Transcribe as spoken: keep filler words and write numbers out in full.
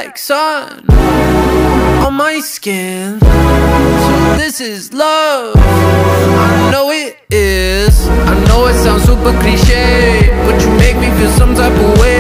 like sun on my skin. So this is love, I know it is. I know it sounds super cliche, but you make me feel some type of way.